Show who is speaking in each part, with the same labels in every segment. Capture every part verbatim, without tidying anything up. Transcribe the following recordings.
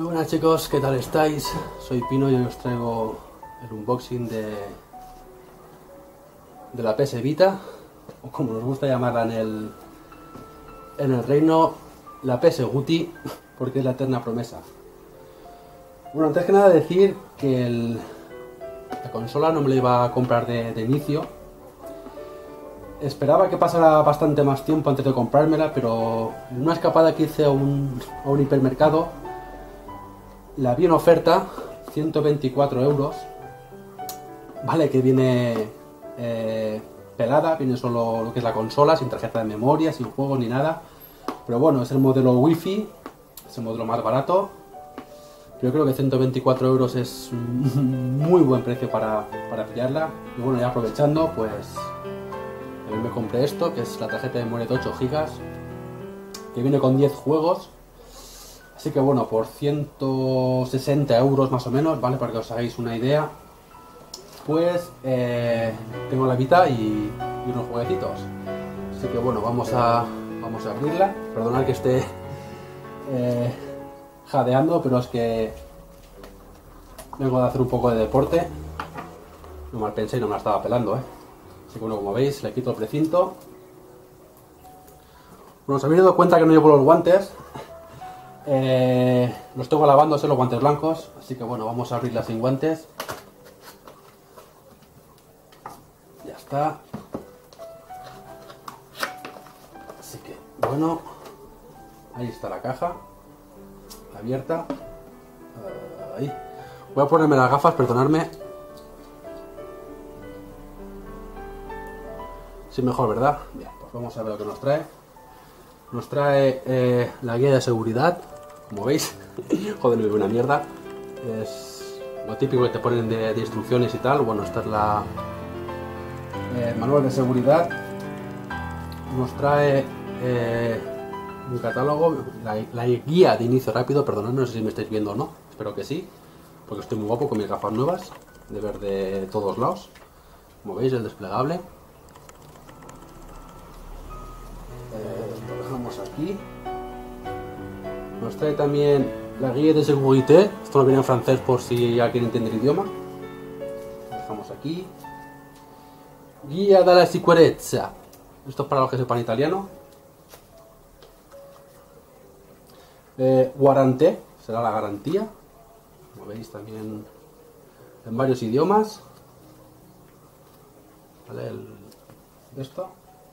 Speaker 1: Muy buenas chicos, ¿qué tal estáis? Soy Pino y hoy os traigo el unboxing de, de la P S Vita, o como nos gusta llamarla en el, en el reino, la P S Guti, porque es la eterna promesa. Bueno, antes que nada decir que el, la consola no me la iba a comprar de, de inicio. Esperaba que pasara bastante más tiempo antes de comprármela, pero en una escapada que hice a un, a un hipermercado, la vi en oferta, ciento veinticuatro euros. Vale, que viene eh, pelada, viene solo lo que es la consola, sin tarjeta de memoria, sin juegos ni nada. Pero bueno, es el modelo Wi-Fi, es el modelo más barato. Yo creo que ciento veinticuatro euros es un muy buen precio para, para pillarla. Y bueno, ya aprovechando, pues también me compré esto, que es la tarjeta de memoria de ocho gigas, que viene con diez juegos. Así que bueno, por ciento sesenta euros más o menos, ¿vale? Para que os hagáis una idea, pues eh, tengo la Vita y, y unos jueguecitos. Así que bueno, vamos a, vamos a abrirla. Perdonad que esté eh, jadeando, pero es que vengo de hacer un poco de deporte. No mal pensé y no me la estaba pelando, ¿eh? Así que bueno, como veis, le quito el precinto. Bueno, os habéis dado cuenta que no llevo los guantes. Eh, los tengo lavándose, los guantes blancos, así que bueno, vamos a abrirla sin guantes. Ya está. Así que bueno, ahí está la caja abierta. Ahí. Voy a ponerme las gafas, perdonadme. Sí, mejor, ¿verdad? Bien, pues vamos a ver lo que nos trae. Nos trae eh, la guía de seguridad, como veis. Joder, me veo una mierda. Es lo típico que te ponen de, de instrucciones y tal. Bueno, esta es la eh, manual de seguridad. Nos trae eh, un catálogo, la, la guía de inicio rápido. Perdonadme, no sé si me estáis viendo o no. Espero que sí, porque estoy muy guapo con mis gafas nuevas, de ver de todos lados. Como veis, el desplegable. Aquí nos trae también la guía de seguridad. Esto no viene en francés por si alguien entiende el idioma. Lo dejamos aquí. Guía de la sicurezza. Esto es para los que sepan italiano. Eh, Guarante será la garantía. Como veis, también en varios idiomas. ¿Vale? El, esto.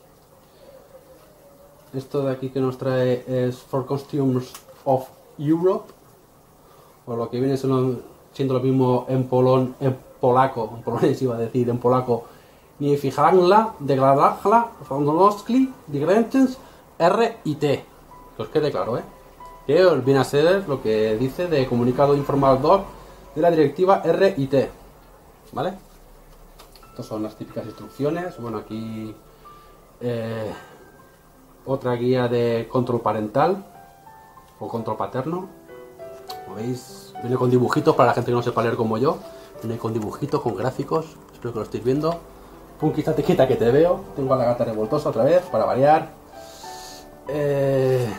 Speaker 1: Esto de aquí que nos trae es For Costumes of Europe, o lo que viene siendo, siendo lo mismo en polón, en polaco, en polonés iba a decir, en polaco. Nie fijarla, degradarla, fondolowski, digrentes, R y T. Que os quede claro, ¿eh? Que viene a ser lo que dice de comunicado informador de la directiva R y T. ¿Vale? Estas son las típicas instrucciones. Bueno, aquí eh, otra guía de control parental o control paterno. Como veis, viene con dibujitos para la gente que no sepa leer como yo. Viene con dibujitos, con gráficos. Espero que lo estéis viendo. Punky, te quita que te veo. Tengo a la gata revoltosa otra vez para variar. Eh,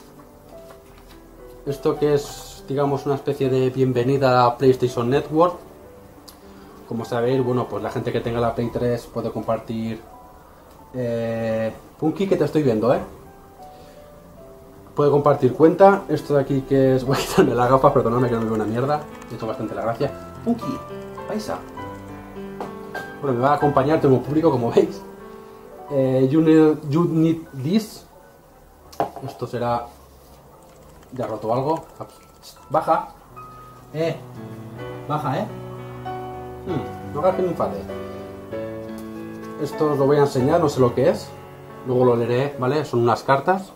Speaker 1: esto que es, digamos, una especie de bienvenida a PlayStation Network. Como sabéis, bueno, pues la gente que tenga la Play tres puede compartir. Eh, Punky, que te estoy viendo, ¿eh? Puede compartir cuenta. Esto de aquí que es... Voy a quitarme las gafas, perdonadme que no me veo una mierda. Me ha hecho bastante la gracia. Punky, paisa. Bueno, me va a acompañar, tengo público, como veis. Eh, you, need, you need this. Esto será... Ya roto algo. Baja. Eh. Baja, ¿eh? Hmm, no hagas que me enfade. Esto os lo voy a enseñar, no sé lo que es. Luego lo leeré, ¿vale? Son unas cartas.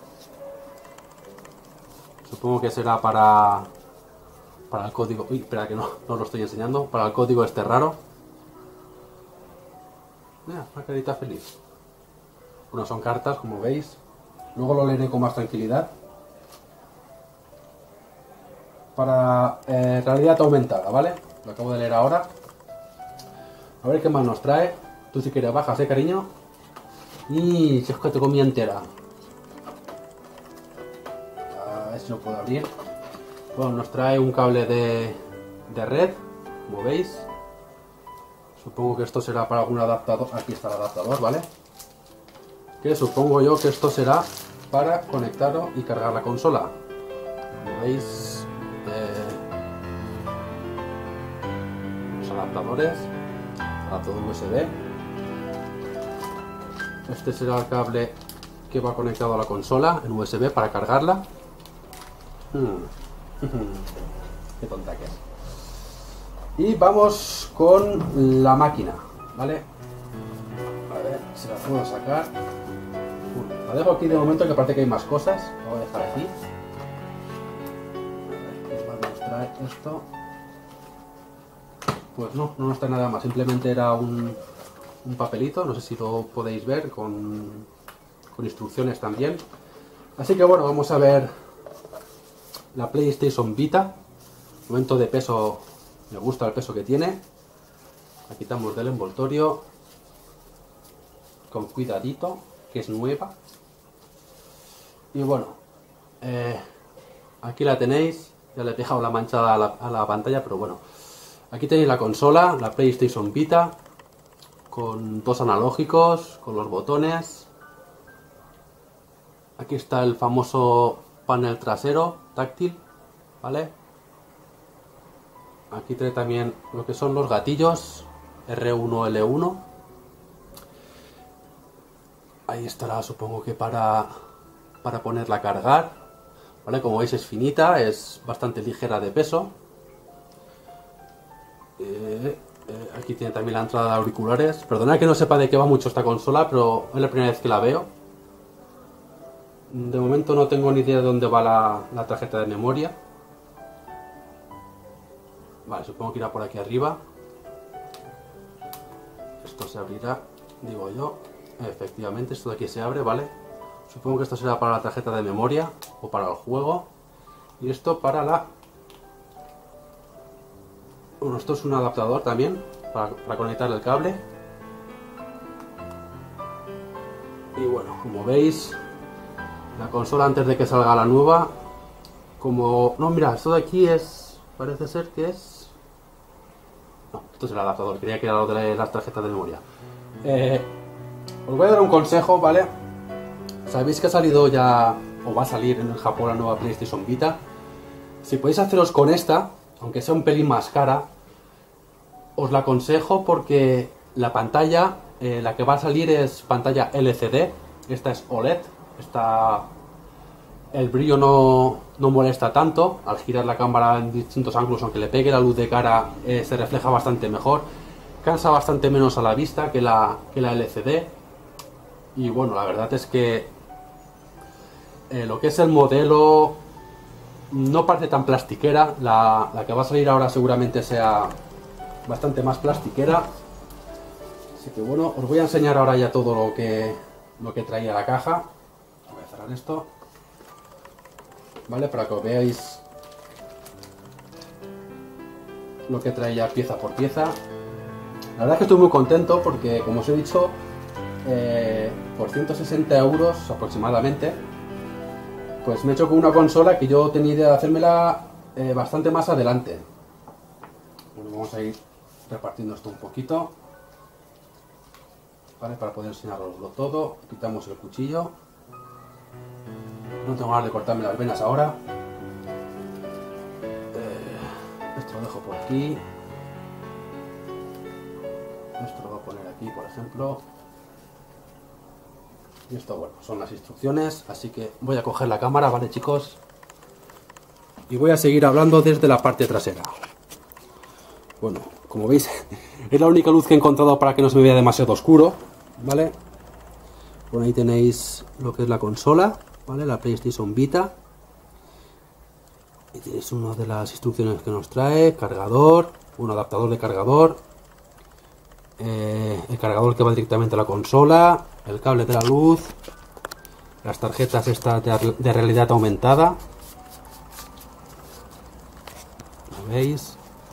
Speaker 1: Supongo que será para... Para el código... Uy, espera que no, no lo estoy enseñando. Para el código este raro. Mira, una carita feliz. Bueno, son cartas, como veis. Luego lo leeré con más tranquilidad. Para eh, realidad aumentada, ¿vale? Lo acabo de leer ahora. A ver qué más nos trae. Tú si quieres bajas, ¿eh, cariño? Y si es que te comí entera. A ver si lo puedo abrir. Bueno, nos trae un cable de, de red, como veis. Supongo que esto será para algún adaptador. Aquí está el adaptador, ¿vale? Que supongo yo que esto será para conectarlo y cargar la consola. Como veis, eh, los adaptadores, adaptador U S B. Este será el cable que va conectado a la consola en U S B para cargarla. Hmm. Qué tonta que es. Y vamos con la máquina, ¿vale? A ver si la puedo sacar. Uh, la dejo aquí de momento, que parece que hay más cosas. La voy a dejar aquí. A ver, ¿qué más nos trae esto? Pues no, no nos trae nada más. Simplemente era un, un papelito, no sé si lo podéis ver, con, con instrucciones también. Así que bueno, vamos a ver la PlayStation Vita. Momento de peso, me gusta el peso que tiene. La quitamos del envoltorio con cuidadito, que es nueva. Y bueno, eh, aquí la tenéis. Ya le he dejado la manchada a la, a la pantalla, pero bueno, aquí tenéis la consola, la PlayStation Vita, con dos analógicos, con los botones. Aquí está el famoso panel trasero táctil, ¿vale? Aquí trae también lo que son los gatillos R uno L uno. Ahí estará, supongo que para, para ponerla a cargar, ¿vale? Como veis es finita, es bastante ligera de peso. Eh, eh, aquí tiene también la entrada de auriculares. Perdonad que no sepa de qué va mucho esta consola, pero es la primera vez que la veo. De momento no tengo ni idea de dónde va la, la tarjeta de memoria. Vale, supongo que irá por aquí arriba. Esto se abrirá, digo yo. Efectivamente, esto de aquí se abre, ¿vale? Supongo que esto será para la tarjeta de memoria o para el juego. Y esto para la... Bueno, esto es un adaptador también para, para conectar el cable. Y bueno, como veis, la consola antes de que salga la nueva, como... No, mira, esto de aquí es... Parece ser que es... No, esto es el adaptador, creía que era lo de las tarjetas de memoria. Eh, os voy a dar un consejo, ¿vale? Sabéis que ha salido ya, o va a salir en Japón, la nueva PlayStation Vita. Si podéis haceros con esta, aunque sea un pelín más cara, os la aconsejo porque la pantalla, eh, la que va a salir es pantalla L C D. Esta es O L E D. Esta, el brillo no, no molesta tanto. Al girar la cámara en distintos ángulos, aunque le pegue la luz de cara, eh, se refleja bastante mejor. Cansa bastante menos a la vista que la, que la L C D. Y bueno, la verdad es que eh, lo que es el modelo no parece tan plastiquera. La, la que va a salir ahora seguramente sea bastante más plastiquera. Así que bueno, os voy a enseñar ahora ya todo lo que, lo que traía la caja. Voy a cerrar esto, ¿vale? Para que os veáis lo que traía pieza por pieza. La verdad es que estoy muy contento porque, como os he dicho, eh, por ciento sesenta euros aproximadamente, pues me he hecho con una consola que yo tenía idea de hacérmela eh, bastante más adelante. Bueno, vamos a ir repartiendo esto un poquito, ¿vale? Para poder enseñaroslo todo. Quitamos el cuchillo. No tengo ganas de cortarme las venas ahora. Eh, esto lo dejo por aquí. Esto lo voy a poner aquí, por ejemplo. Y esto, bueno, son las instrucciones. Así que voy a coger la cámara, ¿vale, chicos? Y voy a seguir hablando desde la parte trasera. Bueno, como veis, es la única luz que he encontrado para que no se me vea demasiado oscuro, ¿vale? Por ahí tenéis lo que es la consola, ¿vale? La PlayStation Vita. Y tenéis una de las instrucciones que nos trae: cargador, un adaptador de cargador, eh, el cargador que va directamente a la consola, el cable de la luz, las tarjetas estas de, de realidad aumentada, ¿lo veis?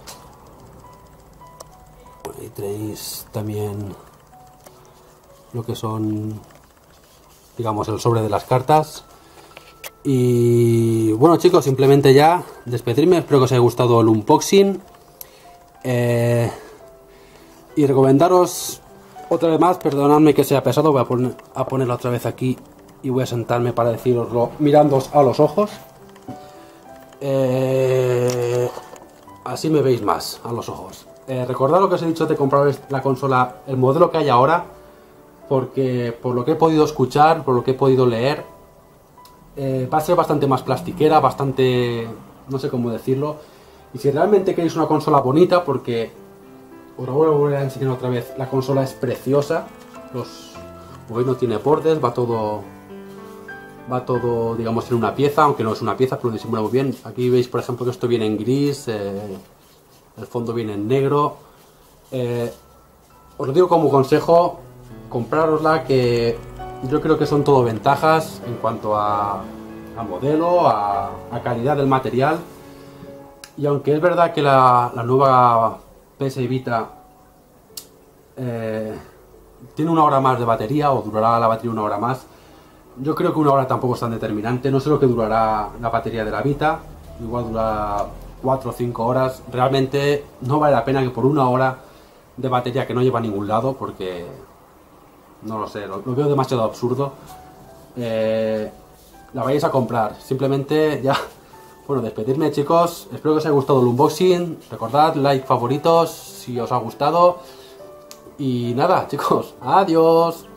Speaker 1: Ahí tenéis también lo que son, digamos, el sobre de las cartas. Y bueno chicos, simplemente ya despedirme, espero que os haya gustado el unboxing. Eh, y recomendaros otra vez más, perdonadme que sea pesado, voy a, poner, a ponerlo otra vez aquí y voy a sentarme para deciroslo mirándoos a los ojos. Eh, así me veis más a los ojos. Eh, recordad lo que os he dicho de comprar la consola, el modelo que hay ahora, porque por lo que he podido escuchar, por lo que he podido leer, eh, va a ser bastante más plastiquera, bastante, no sé cómo decirlo. Y si realmente queréis una consola bonita, porque os lo voy a enseñar otra vez, la consola es preciosa, los, hoy no tiene bordes, va todo, va todo, digamos, en una pieza, aunque no es una pieza, pero lo disimula muy bien. Aquí veis, por ejemplo, que esto viene en gris, eh, el fondo viene en negro. Eh, os lo digo como consejo, comprárosla, que yo creo que son todo ventajas en cuanto a, a modelo, a, a calidad del material. Y aunque es verdad que la, la nueva P S Vita eh, tiene una hora más de batería, o durará la batería una hora más, yo creo que una hora tampoco es tan determinante. No sé lo que durará la batería de la Vita, igual dura cuatro o cinco horas. Realmente no vale la pena que por una hora de batería que no lleva a ningún lado, porque no lo sé, lo, lo veo demasiado absurdo, eh, la vayáis a comprar. Simplemente ya, bueno, despedirme chicos, espero que os haya gustado el unboxing, recordad, like, favoritos si os ha gustado, y nada chicos, adiós.